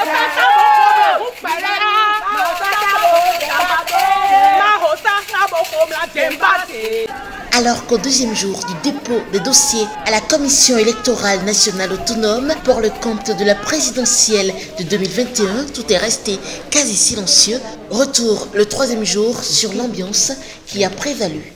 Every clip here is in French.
Alors qu'au deuxième jour du dépôt des dossiers à la Commission électorale nationale autonome pour le compte de la présidentielle de 2021, tout est resté quasi silencieux. Retour le troisième jour sur l'ambiance qui a prévalu.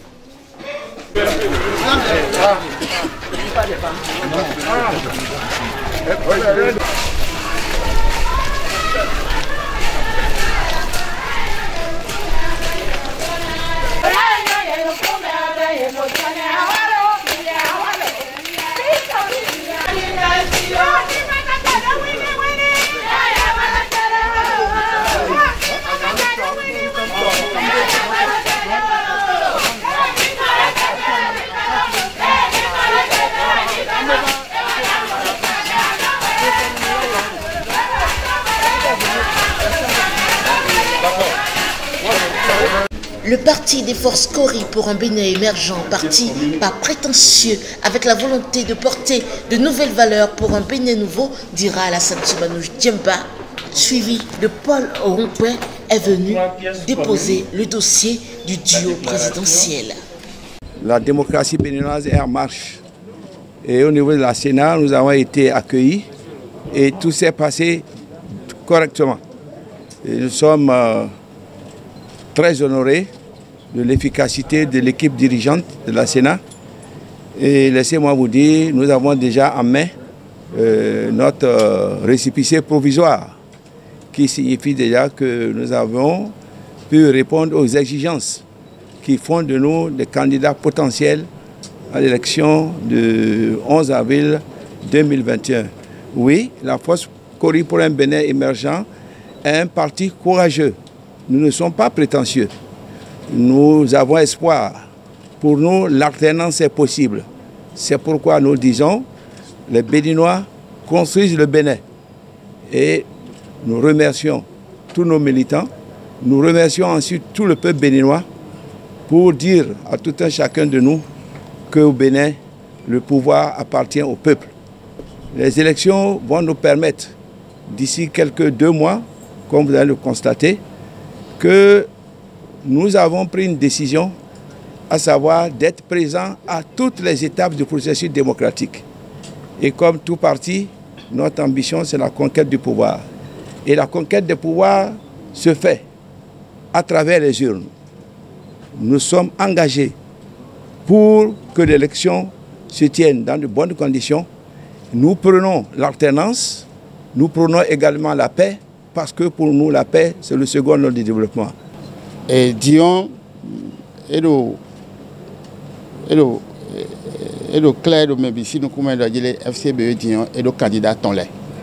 Le parti des forces Kori pour un Bénin émergent, parti pas prétentieux, avec la volonté de porter de nouvelles valeurs pour un Bénin nouveau, dira Alassane Soumanouche Djemba, suivi de Paul Oronpouin, est venu déposer le dossier du duo présidentiel. La démocratie béninoise est en marche. Et au niveau de la Sénat, nous avons été accueillis et tout s'est passé correctement. Et nous sommes très honorés de l'efficacité de l'équipe dirigeante de la Sénat. Et laissez-moi vous dire, nous avons déjà en main notre récépissé provisoire, qui signifie déjà que nous avons pu répondre aux exigences qui font de nous des candidats potentiels à l'élection du 11 avril 2021. Oui, la force Kori pour un Bénin émergent est un parti courageux. Nous ne sommes pas prétentieux. Nous avons espoir. Pour nous, l'alternance est possible. C'est pourquoi nous disons, les Béninois construisent le Bénin. Et nous remercions tous nos militants. Nous remercions ensuite tout le peuple béninois pour dire à tout un chacun de nous qu'au Bénin, le pouvoir appartient au peuple. Les élections vont nous permettre, d'ici quelques 2 mois, comme vous allez le constater, que nous avons pris une décision, à savoir d'être présents à toutes les étapes du processus démocratique. Et comme tout parti, notre ambition, c'est la conquête du pouvoir. Et la conquête du pouvoir se fait à travers les urnes. Nous sommes engagés pour que l'élection se tienne dans de bonnes conditions. Nous prenons l'alternance, nous prenons également la paix, parce que pour nous, la paix, c'est le second ordre du développement. Et Dion, et le clair de mes bisous, nous commençons à dire FCBE Dion et le candidat Tonlé.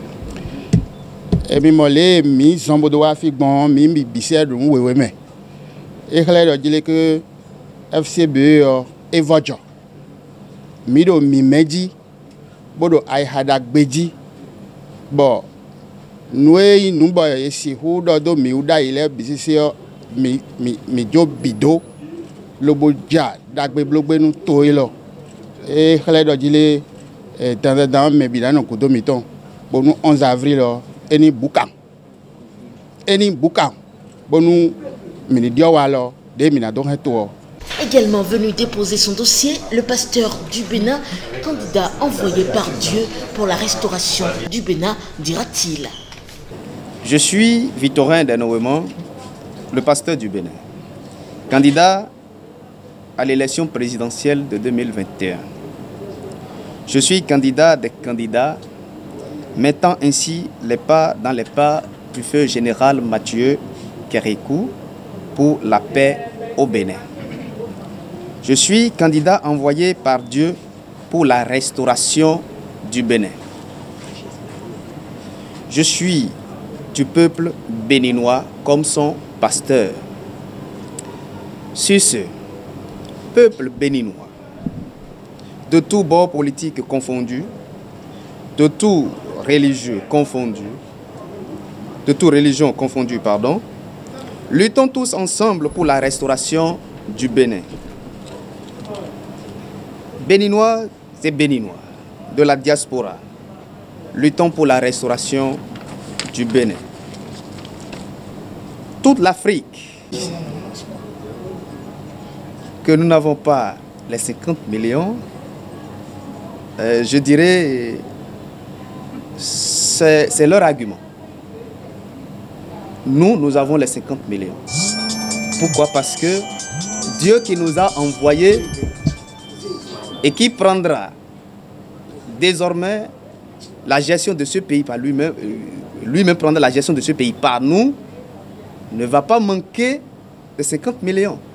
Et puis, moi, mi Zambodoa Figban, mi bisou de Mouéwémé. Et clair de dire que FCBE est votre. Mi do mi Medi, bodo Aïhadak Bedi, bon. Nous sommes ici, nous sommes ici, mi jo bido, le bodja, dagbe blogbe nous toilo. Et xalé do dile dans mes bilans ko do miton. Bon nous 11 avril eni boukan. Bon nous mini dio walo de mina don heto. Également venu déposer son dossier, le pasteur du Bénin, candidat envoyé par Dieu pour la restauration du Bénin, dira-t-il. Je suis Victorin Danoéman, le pasteur du Bénin, candidat à l'élection présidentielle de 2021. Je suis candidat des candidats, mettant ainsi les pas dans les pas du feu général Mathieu Kérékou pour la paix au Bénin. Je suis candidat envoyé par Dieu pour la restauration du Bénin. Je suis du peuple béninois comme son pasteur. Sur ce, peuple béninois, de tous bords politiques confondus, de tous religieux confondus, de toutes religions confondues, luttons tous ensemble pour la restauration du Bénin. Béninois, c'est béninois, de la diaspora. Luttons pour la restauration du Bénin, toute l'Afrique, que nous n'avons pas les 50 millions, je dirais, c'est leur argument. Nous avons les 50 millions. Pourquoi? Parce que Dieu qui nous a envoyés et qui prendra désormais la gestion de ce pays par lui-même, prendra la gestion de ce pays par nous, ne va pas manquer de 50 millions.